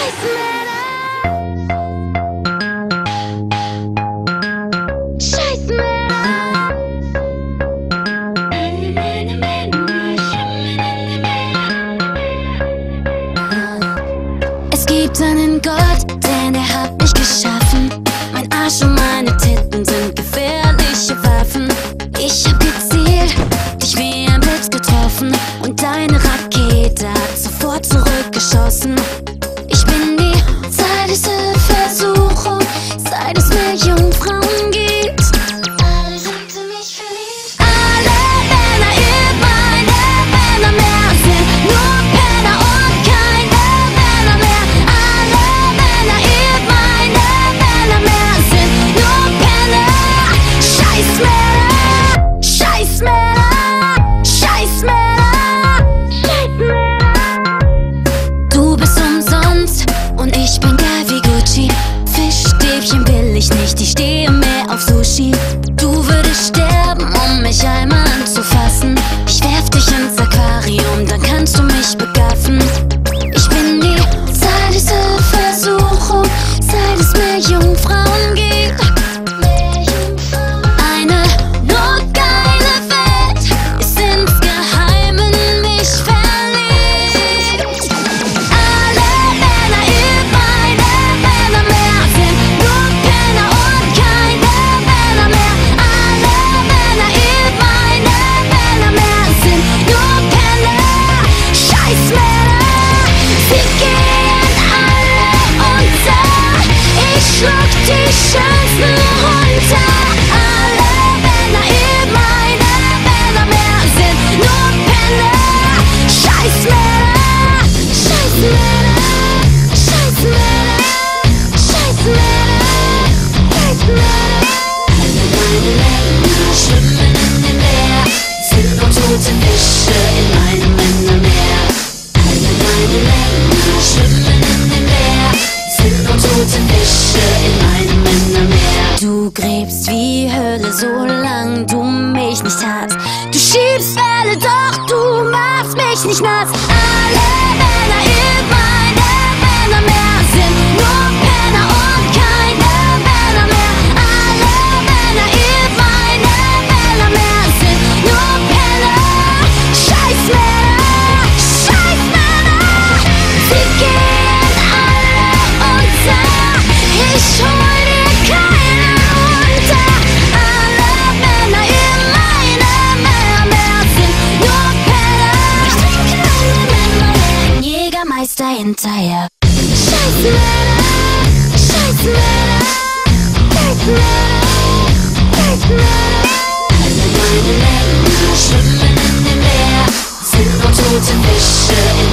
Es gibt einen Gott, denn er hat mich geschaffen. Mein Arsch und meine Titten sind gefährliche Waffen. Ich hab gezielt, dich wie ein Blitz getroffen und deine Rakete hat sofort zurückgeschossen. Ich bin die zweite Versuchung, seit es Millionen Frauen gibt. Alle sind in mich verliebt. Alle Männer, ihr meine Männer mehr sind nur Penner und keine Männer mehr. Alle Männer, ihr meine Männer mehr sind nur Penner. Scheiß Männer, Scheiß Männer, Scheiß Männer, Scheiß Männer. Du bist umsonst und ich bin geil wie Gucci. Fischstäbchen will ich nicht, ich stehe mehr auf Sushi. Du würdest sterben, um mich einmal anzufassen. Ich werf dich ins Aquarium, dann kannst du mich begaffen. Ich bin die zweite Versuchung, seit es Millionen Frauen gibt. Eine nur geile Welt ist insgeheim in mich verliebt. Alle Männer, ihr meine Männer mehr sind nur Penner und keine Männer mehr. Alle Männer, ihr meine Männer mehr sind nur Penner. Scheiß Männer, sie gehen alle unter. Ich schluck die schönsten runter. Alle Männer, ihr meine Männer mehr sind nur Penner. Scheiß Männer, Scheiß Männer, Scheiß Männer, Scheiß Männer, Scheiß Männer. Alle meine Männer schwimmen in dem Meer, sind nur tote Fische in meinem Männermeer. Alle meine Männer schwimmen in dem Meer, sind nur tote Fische in meinem Männermeer. Du gräbst wie Hölle, solange du mich nicht hast. Du schiebst Welle, doch du machst mich nicht nass. Alle Männer, ihr meine Männer mehr sind nur Penner und keine Männer mehr. Alle Männer, ihr meine Männer mehr sind nur Penner. Scheiß Männer, Scheiß Männer, sie gehen alle unter. Ich hol dir keine runter. Alle Männer, ihr meine Männer mehr sind nur Penner. Ich trinke alle Männer mehr, Jägermeister hinterher. Scheiß Männer, Scheiß Männer, Scheiß Männer, Scheiß Männer. Alle meine Männer schwimmen in dem Meer, sind nur tote Fische in